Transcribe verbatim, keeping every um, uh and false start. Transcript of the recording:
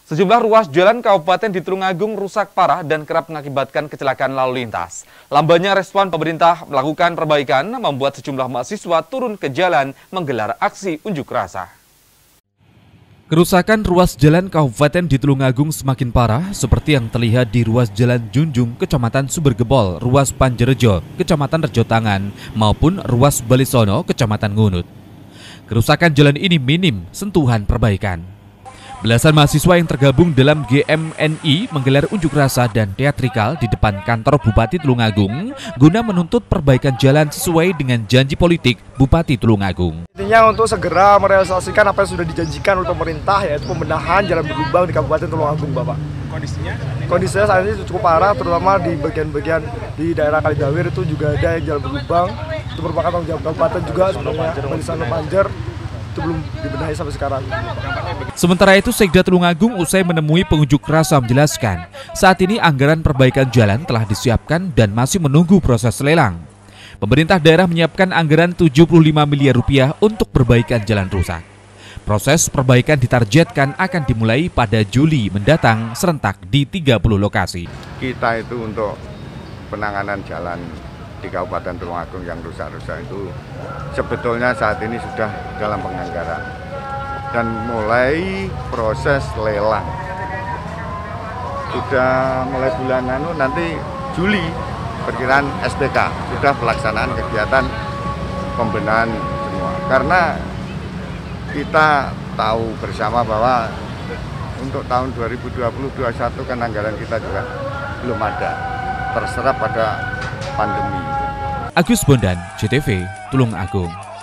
Sejumlah ruas jalan Kabupaten di Tulungagung rusak parah dan kerap mengakibatkan kecelakaan lalu lintas. Lambannya respon pemerintah melakukan perbaikan membuat sejumlah mahasiswa turun ke jalan menggelar aksi unjuk rasa. Kerusakan ruas jalan Kabupaten di Tulungagung semakin parah seperti yang terlihat di ruas Jalan Junjung, Kecamatan Sumbergempol, ruas Panjerejo, Kecamatan Rejotangan, maupun ruas Balisono, Kecamatan Ngunut. Kerusakan jalan ini minim sentuhan perbaikan. Belasan mahasiswa yang tergabung dalam G M N I menggelar unjuk rasa dan teatrikal di depan kantor Bupati Tulungagung guna menuntut perbaikan jalan sesuai dengan janji politik Bupati Tulungagung. Intinya untuk segera merealisasikan apa yang sudah dijanjikan oleh pemerintah, yaitu pembenahan jalan berlubang di Kabupaten Tulungagung, Bapak. Kondisinya? Kondisinya saat ini cukup parah, terutama di bagian-bagian di daerah Kalidawir itu juga ada yang jalan berlubang. Itu merupakan tanggung jawab kabupaten juga sebenarnya, Balisano Panjer. Itu belum dibenahi sampai sekarang. Sementara itu, Sekda Tulungagung usai menemui pengunjuk rasa menjelaskan, saat ini anggaran perbaikan jalan telah disiapkan dan masih menunggu proses lelang. Pemerintah daerah menyiapkan anggaran tujuh puluh lima miliar rupiah untuk perbaikan jalan rusak. Proses perbaikan ditargetkan akan dimulai pada Juli mendatang serentak di tiga puluh lokasi. Kita itu untuk penanganan jalan di Kabupaten Tulungagung yang rusak-rusak itu sebetulnya saat ini sudah dalam penganggaran dan mulai proses lelang. Sudah mulai bulan anu nanti Juli perkiraan S P K sudah pelaksanaan kegiatan pembenahan semua. Karena kita tahu bersama bahwa untuk tahun dua ribu dua puluh sampai dua ribu dua puluh satu kan anggaran kita juga belum ada, terserap pada pandemi. Agus Bondan, J T V, Tulungagung.